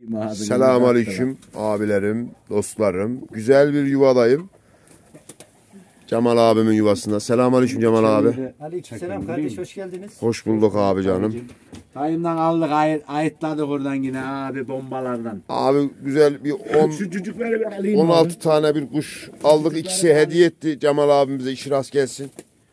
Selamünaleyküm abilerim, dostlarım. Güzel bir yuvadayım. Cemal abimin yuvasında. Selamünaleyküm Cemal abi. Aleykümselam kardeş, hoş geldiniz. Hoş bulduk abi canım. Dayımdan aldık, ayıtladık oradan yine abi bombalardan. Abi güzel bir 16 tane bir kuş aldık. İkisi hediye etti. Cemal abimize işi rast gelsin.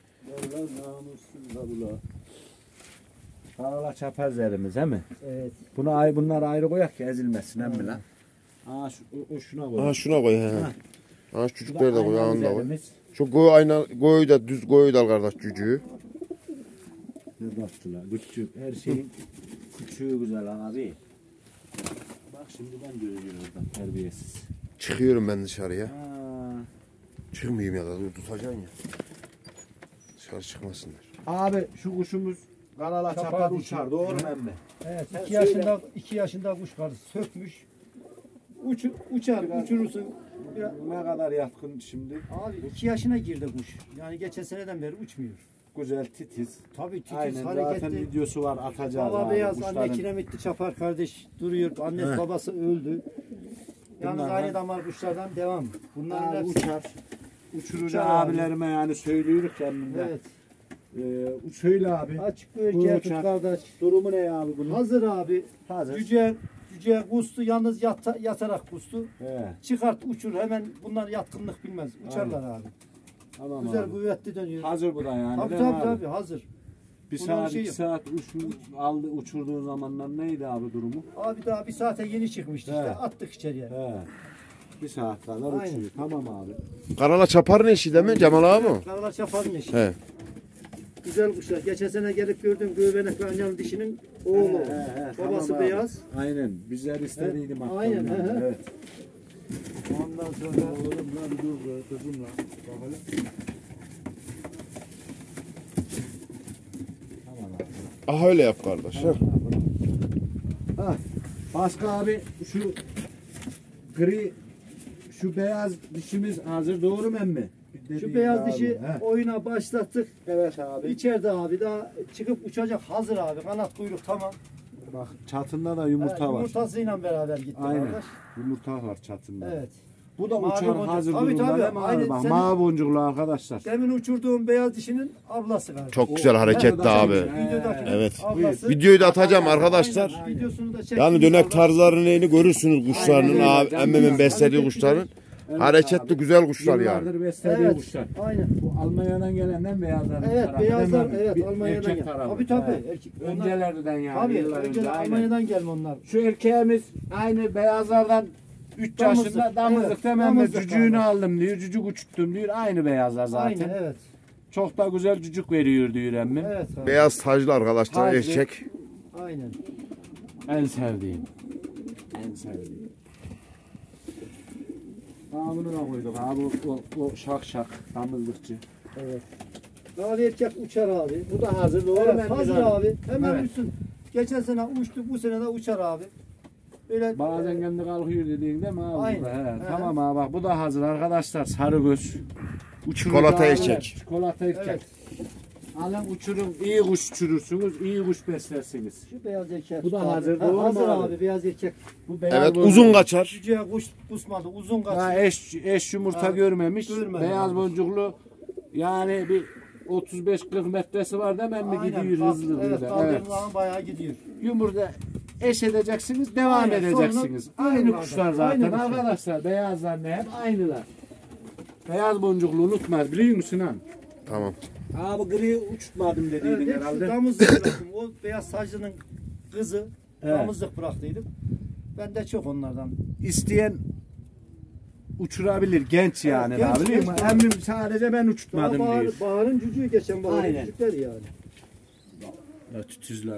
Karala çapazlarımız he mi? Evet. Bunlar ayrı koyak ki ezilmesin hem mi lan? Şuna koy. Şuna koy he. Şu çocukları da koy, ağını da koy. Şu goyu da düz goyu da al kardeş cücüğü. Ne baktılar? Küçük, her şeyin küçüğü güzel abi. Bak şimdi ben de ölüyorum oradan terbiyesiz. Çıkıyorum ben dışarıya. Çıkmayayım ya da dur tutacaksın ya. Dışarı çıkmasınlar. Abi şu kuşumuz karala çapar uçar, doğru mu emmi? Evet, 2 yaşında kuş karısı sökmüş. Uçurursun. Ne kadar yatkın şimdi? Abi 2 yaşına girdi kuş. Yani geçen seneden beri uçmuyor. Güzel, titiz. Tabii titiz, aynen, hareketli. zaten videosu var, atacağız. Baba abi, beyaz, kuşların. anne kiremitli çapar kardeş duruyor. Annesi babası öldü. Yalnız aynı damar kuşlardan devam. Bunların hepsi uçar. Uçurucu abilerime yani söylüyoruz kendimden. Evet. Söyle abi. Açık bir erkeğe tut kardeş. Durumu ne abi bunun? Hazır abi. Hazır. Cüce kustu, yalnız yatarak kustu. He. Çıkart uçur, hemen bunlar yatkınlık bilmez. Uçarlar abi. Tamam Güzel abi. kuvvetli dönüyor. Hazır bu da yani. Tabii hazır. Bir saat, 2 saat uçurduğun zamanlar neydi abi durumu? Abi daha bir saate yeni çıkmıştı işte, attık içeriye. He. Bir saat kadar uçuyor. Tamam abi. Karala çaparın eşi değil mi Cemal abi? Karala çaparın eşi. He. Güzel kuşlar. Geçen sene gelip gördüm göbenek ve anyalı dişinin oğlu. Babası tamam beyaz. Aynen. Bizler istediydim hatta. Aynen. Evet. Ondan sonra Oğlum lan dur kızım lan. Bakalım. Tamam abi. Aha öyle yap kardeş. Başka abi şu gri şu beyaz dişimiz hazır, doğru mu emmi? şu beyaz dişi oyuna başlattık. Evet abi. İçeride abi daha çıkıp uçacak, hazır abi. Kanat kuyruk tamam. Bak çatında da yumurta var. Yumurtasıyla beraber gitti Aynen. kardeş. Yumurta var çatında. Evet. Bu da Mavi uçan boncuk. hazır Tabii, durumda tabii. değil mi abi? Aynen. Bak Senin- mavi boncuklu arkadaşlar. Demin uçurduğum beyaz dişinin ablası kardeş. Çok güzel hareketli abi. Videodaki Evet. ablası. Videoyu da atacağım arkadaşlar. Aynen, videosunu da çektim. Yani dönek tarzlarını neyini görürsünüz kuşlarının. Aynen. Abi, emmimin beslediği kuşların. Evet Hareketli abi. güzel kuşlar yani. Yıllardır beslediği Evet. kuşlar. Aynen. Bu Almanya'dan gelenden beyazlar. Evet, beyazlar değil mi? evet Bir Almanya'dan erkek gel. tarafı. Tabii. Evet. Erkek. Onlar, Öncelerden yani. tabii Yıllar önce, önce aynen. Almanya'dan gelme onlar. Şu erkeğimiz aynı beyazlardan 3 Damızlık, yaşında damızlık evet, hemen damızlık cücüğünü abi. aldım diyor. Cücük uçuttum diyor. Aynı beyazlar zaten. Aynen evet. Çok da güzel cücük veriyor diyor emmi. Evet abi. Beyaz taclı arkadaşlar Taclı. eşek. Aynen. En sevdiğim. En sevdiğim. Aa bunu da koyduk abi. O şak damızlıkçı. Evet. Mavi erkek uçar abi. Bu da hazır, doğru Evet, mu? hazır abi. Hemen Evet. uçsun. Geçen sene uçtu, bu sene de uçar abi. Böyle Bazen kendi kalkıyor dediğin değil mi abi? Aynen. Bu da, he. He. Tamam abi bak bu da hazır arkadaşlar. Sarı göz. Çikolata erkek. Çikolata erkek. Evet. Alın uçurun, iyi kuş uçurursunuz, iyi kuş beslersiniz. şu beyaz erkek. Bu da abi. hazır, doğru mu hazır abi? abi beyaz erkek. Bu beyaz Evet boncuk. uzun kaçar. Cüceye kuş pusmadı, uzun kaçtı. Ha, eş yumurta Ha, görmemiş. görmedi Beyaz abi. boncuklu yani bir 35-40 metresi var değil mi? Emmi gidiyor hızlı Evet, burada. kaldırımdan bayağı gidiyor. Yumurta eş edeceksiniz, devam Aynen, edeceksiniz. sonra- Aynı Aynen kuşlar abi, zaten aynı kuşlar. arkadaşlar. Beyazlar ne hep aynılar. Beyaz boncuklu unutmaz biliyor musun han? Tamam. Abi gri uçutmadım dediydin Evet, hepsi herhalde. damızlık bıraktım. O beyaz saclının kızı Evet. damızlık bıraktıydım. Ben de çok onlardan. İsteyen uçurabilir genç yani genç, abi, biliyor musun? genç. Emmim sadece ben uçutmadım diyor. Bahar'ın cücüğü geçen baharın Aynen. cücükleri yani. Ya tütüzler.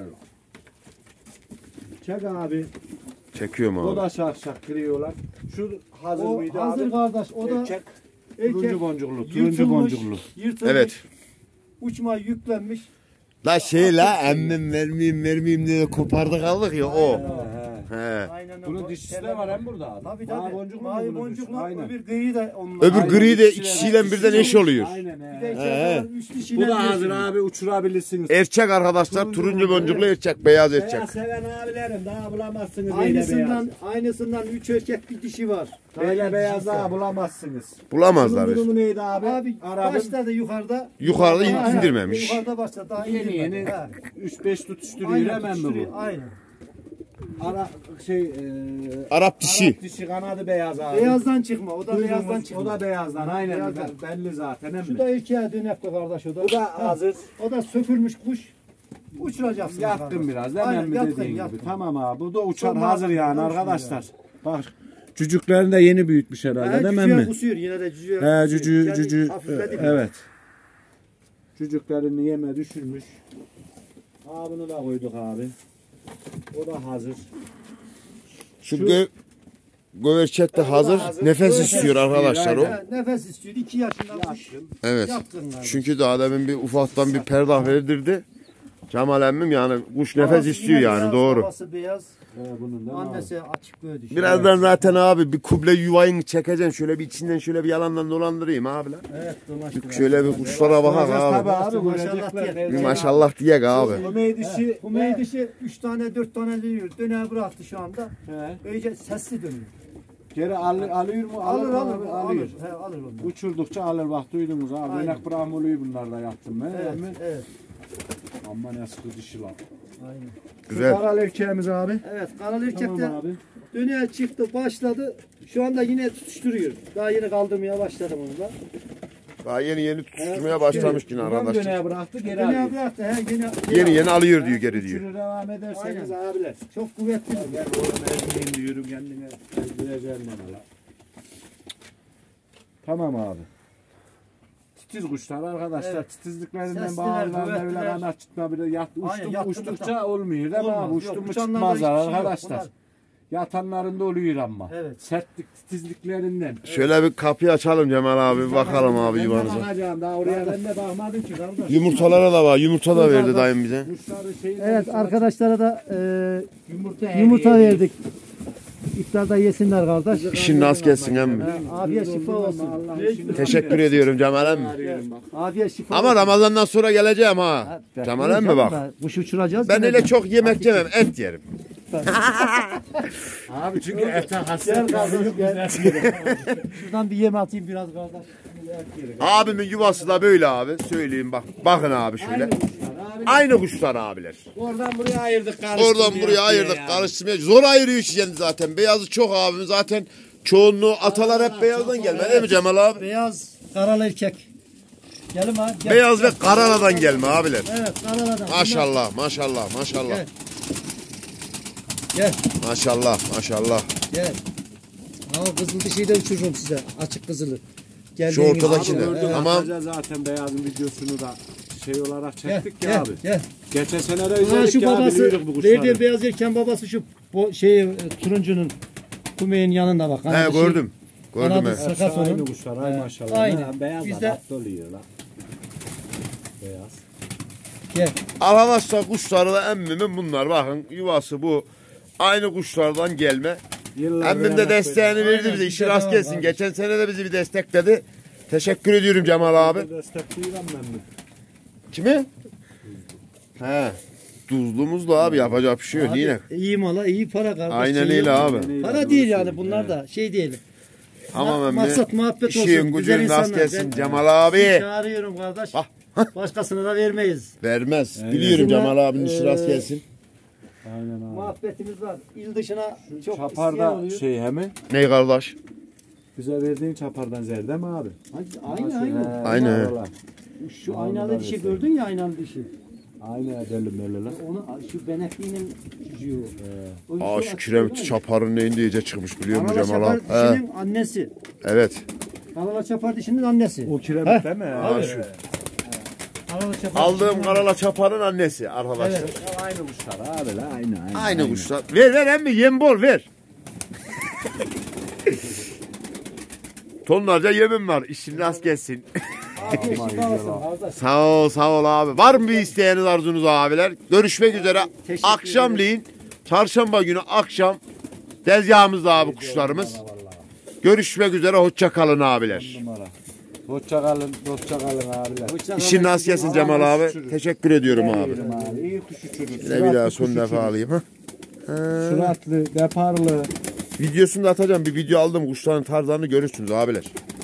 Çek abi. Çekiyorum O abi. da şak kırıyorlar. Şu hazır O mıydı hazır abi? kardeş. O da Erkek. Turuncu erkek boncuklu. Turuncu yırtılmış, boncuklu. yırtılmış. Evet. Uçma yüklenmiş. La şey la emmim vermeyeyim diye kopardık aldık ya o. He. He. Aynen Bunun o dişisi de telleri var hem burada abi. Tabii Mavi tabii. boncuk mu Mavi bunun boncukla dişisi? Aynen. öbür gri de onun. Öbür Aynen, gri de dişiler- ikisiyle birden eş oluyor. Aynen Bir de he. içeride üç dişiyle Bu da bir hazır eşi. abi uçurabilirsiniz. Erkek arkadaşlar turuncu boncuklu erkek, beyaz erkek. Beyaz seven abilerim daha bulamazsınız Aynısından 3 erkek bir dişi var. Böyle beyaz daha bulamazsınız. Bulamazlar. Bunun durumu neydi abi? Abi Arabın başladı yukarıda. Yukarıda Ha, indirmemiş. Yukarıda başladı. Daha yeni indirmedi. yeni Ha. 3-5 tutuşturuyor Aynen, hemen mi tutuşturuyor, bu? Aynen. Ara Arap dişi. Arap dişi kanadı beyaz abi. Beyazdan çıkma. O da Duydunuz, beyazdan çıkma. O da beyazdan aynen Beyazdan. belli zaten hem Şu mi? da erkeğe dönekli kardeş o da. Bu da Ha, hazır. O da sökülmüş kuş. Uçuracaksın. Yatkın biraz değil mi Aynen, emmi yatkın, dediğin gibi. yatkın. Tamam abi bu da uçar Çok hazır rahat, yani uçmuyor arkadaşlar. Bak cücüklerini de yeni büyütmüş herhalde değil mi Cücüğe emmi? kusuyor yine de cücüğe. He kusuyor. cücü Kendi cücü hafifledi mi? evet. Cücüklerini yeme düşürmüş. Abını da koyduk abi. O da hazır. Şu göverçek de hazır. Nefes istiyor arkadaşlar o. aynen. Ha, nefes istiyor. 2 yaşında kuş. Yatkın. Evet. Yatkın yani. Çünkü daha demin bir ufaktan bir perdah verdirdi. Cemal emmim yani kuş nefes Babası istiyor yine yani beyaz, doğru. Babası beyaz. Bunun da Annesi açık böyle düşüyor. Birazdan zaten abi bir kuble yuvayını çekeceksin. Şöyle bir içinden şöyle bir yalandan dolandırayım abiler. Evet dolaştı. Şöyle bir kuşlara bakak Tabii abi. abi Maşallah görecekler. diye. Bir maşallah diyek abi. Bu meydişi Bu meydişi 3 tane 4 tane diyor. Döneğe bıraktı şu anda. He. Öyle sesli dönüyor. Geri alıyor mu? Alır mı alır abi? alır. He, alır onu. Uçurdukça alır bak duydunuz abi. Aynen. Dönek bramuluyu bunlarla yaptım ben. Evet, Evet. evet. Amma ne sıkı dişi lan. Aynen. Güzel. Karal erkeğimiz abi. Evet, karalı erkek de Tamam abi. döneğe çıktı, başladı. Şu anda yine tutuşturuyor. Daha yeni kaldırmaya başladım onu da. Daha yeni tutuşturmaya başlamış yine Buradan arkadaşlar. döneğe bıraktı geri Döneğe alıyor. bıraktı. He, Yeni alıyor diyor geri diyor. Uçuru devam ederseniz abiler. Çok kuvvetli. Ben oğlum ezmeyeyim diyorum kendine. Ezdireceğim bana la. Tamam abi. Titiz kuşlar arkadaşlar. Evet. Titizliklerinden Sesliler, bağırlarına öyle kuvvetliler. kanat çıkma bile Aynen, yattığında uçtukça olmuyor değil mi Olmaz, abi? yok, Uçtu mu uçanlarda çıkmazlar hiçbir şey yok. arkadaşlar. Onlar- Yatanlarında oluyor ama. Evet. Sertlik titizliklerinden. Şöyle bir kapıyı açalım Cemal abi. Bir bakalım abi Ben de yuvanıza. bakacağım daha oraya ben de bakmadım ki kardeş. Yumurtalara da var. Yumurta da verdi dayım bize. Kuşları şeyi Evet arkadaşlara da yumurta, yumurta hediye verdik. İftarda yesinler kardeş. İşin nasıl gelsin emmi. Afiyet şifa olsun. Teşekkür ediyorum Cemal emmi. Arıyorum bak. Afiyet şifa Ama olsun. Ramazan'dan sonra geleceğim ha. Cemal emmi bak. Kuş uçuracağız. Ben öyle çok yemek yemem. Et yerim. Abi çünkü ete Gel hasret kardeş gel. gel. Şuradan bir yem atayım biraz kardeş. Abimin yuvası da böyle abi. Söyleyeyim bak. Bakın abi şöyle. Aynı kuşlar abiler. Oradan buraya ayırdık karıştırmaya. Oradan buraya ayırdık. Karıştırmaya. Zor ayırıyor şimdi zaten. Beyazı çok abim. Zaten çoğunluğu atalar hep beyazdan gelme değil mi Cemal abi? Beyaz karalı erkek. Gelin ha. Gel. Beyaz ve karaladan gelme abiler. Evet karaladan. Maşallah maşallah maşallah. Gel. Gel. Maşallah maşallah. Gel. Ama kızıl dişiyi de uçururum size. Açık kızılı. Şu ortadaki Abi de. gördük Tamam. atacağız zaten beyazın videosunu da şey olarak Gel. çektik ya Gel. abi. Gel. Geçen sene de Ha, izledik şu ya abi babası biliyorduk bu kuşları. verdiği beyaz erken babası şu turuncunun kumeyin yanında bak. He Kanadı gördüm. Gördüm Kanadı he. Hepsi sakat aynı onun. kuşlar ay maşallah. Aynı. Ha, beyaz Bizde- da tatlı oluyor lan. Beyaz. Gel. Arkadaşlar kuşları da emmimin bunlar. Bakın yuvası bu. Aynı kuşlardan gelme. Yıllar Emmim de beraber desteğini Aynen, verdi bize. İşi bizde rast de var gelsin. abi. Geçen sene de bizi bir destekledi. Teşekkür ediyorum Cemal abi. böyle destekleyeceğim ben de. Kimi? He. Tuzlumuz da abi yapacak bir şey yok. Abi, Yine. iyi mala iyi para kardeş. Aynen Şey öyle yok. abi. Para değil yani bunlar da şey değil. Tamam emmi. Maksat muhabbet olsun. İşin güzel gücün rast insanlar. gelsin Ben Cemal sizi abi. çağırıyorum kardeş. Ah. Başkasına da vermeyiz. Vermez. Biliyorum Bizimle, Cemal abinin işi rast gelsin. Aynen abi. Muhabbetimiz var. İl dışına çok isteyen Çaparda oluyor. şey hemen. Ney kardeş? Bize verdiğin çapardan zerde mi abi? Aynı aynı. Aynı. Şu Aynen aynalı öyle dişi söyleyeyim. gördün ya aynalı dişi. Aynı edelim öyle lan. Onu şu benekliğinin cücüğü. Aa şu kiremit çaparın neyinde iyice çıkmış biliyor musun Kanala Cemal Çapar abi? He. dişinin annesi. Evet. Kanala Çapar dişinin annesi. O kiremit değil mi? Abi şu. Kanala Çapar Aldığım dişinin karala çaparın annesi arkadaşlar. Evet. Aynı kuşlar abi la aynı. Aynı kuşlar. Ver emmi yem bol ver. Tonlarca yemim var. İşin rast gelsin. Afiyet şifa olsun kardeş. Sağ ol abi. Var mı bir isteğiniz arzunuz abiler? Görüşmek üzere. Teşekkür Akşamleyin Çarşamba günü akşam tezgahımızda abi kuşlarımız. Vallahi. Görüşmek üzere. Hoşça kalın abiler. Numara. Hoşça kalın, dostça kalın abiler. İşin nasıl gelsin Cemal abi. Teşekkür ediyorum abi. Abi. İyi kuş uçurur. Bir daha son defa alayım. Ha? Suratlı, deparlı. Videosunu da atacağım. Bir video aldım. Kuşların tarzlarını görürsünüz abiler.